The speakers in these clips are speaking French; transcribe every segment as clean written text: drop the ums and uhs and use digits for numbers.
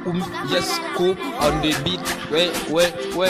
Yasko on the beat, ouais.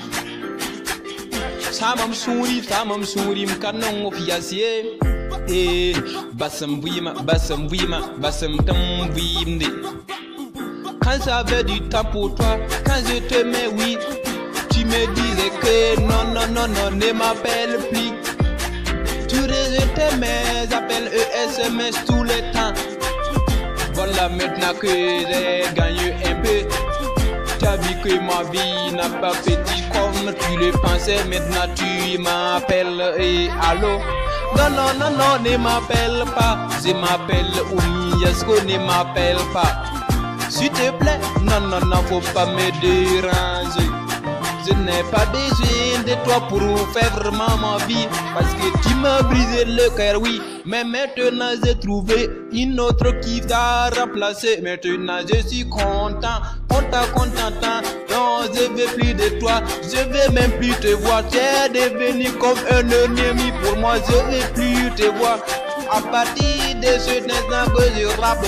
Samam sourim kanon of yasie. Eh, bassam vima, bassam tam vimde. Quand ça avait du temps pour toi, quand je te mets oui, tu me disais que non, ne m'appelle plus. Tu rejetais mes appels SMS tout le temps. Voilà maintenant que j'ai gagné un peu. Tu as vu que ma vie n'a pas petit comme tu le pensais. Maintenant tu m'appelles et allô. Non, ne m'appelle pas. Je m'appelle Oumi Yasko, ne m'appelle pas. S'il te plaît, non, faut pas me déranger. Je n'ai pas besoin de toi pour faire vraiment ma vie. Parce que tu m'as brisé le cœur, oui. Mais maintenant j'ai trouvé une autre qui t'a remplacé. Maintenant je suis content. Non, je veux plus de toi. Je veux même plus te voir. Tu es devenu comme un ennemi pour moi. Je veux plus te voir. À partir de ce instant que je rappe,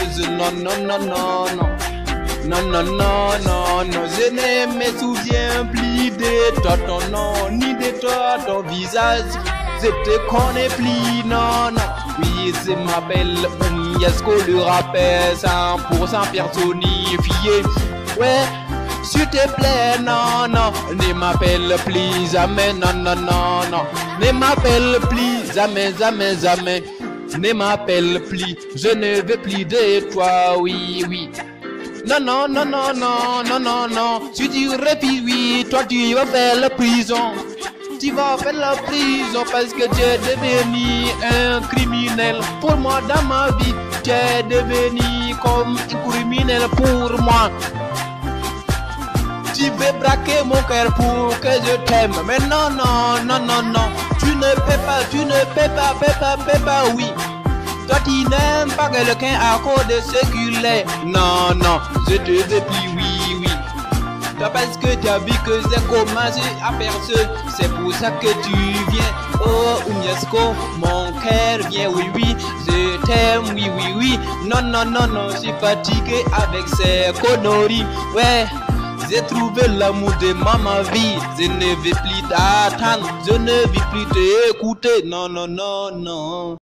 non, je ne me souviens plus de toi, ton nom, ni de toi, ton visage. Je te connais plus, non. Oui, je m'appelle Oumi Yasko, le rappeur 100% personnifié. Ouais, s'il te plaît, non, ne m'appelle plus jamais, non. Ne m'appelle plus jamais. Ne m'appelle plus, je ne veux plus de toi, oui. Non. Si tu refuses, oui, toi tu vas faire la prison. Tu vas faire la prison parce que tu es devenu un criminel. Pour moi, dans ma vie, tu es devenu comme un criminel pour moi. Tu veux braquer mon cœur pour que je t'aime. Mais non. Tu ne peux pas, oui. Toi tu n'aimes pas quelqu'un à cause de ce qu'il est. Non, je te veux plus, oui. Toi parce que tu as vu que j'ai commencé à faire ce. C'est pour ça que tu viens. Oh Oumi Yasko, mon cœur vient, oui. Je t'aime, oui. Non, je suis fatigué avec ces conneries. Ouais, j'ai trouvé l'amour de ma vie. Je ne veux plus t'attendre. Je ne veux plus t'écouter. Non.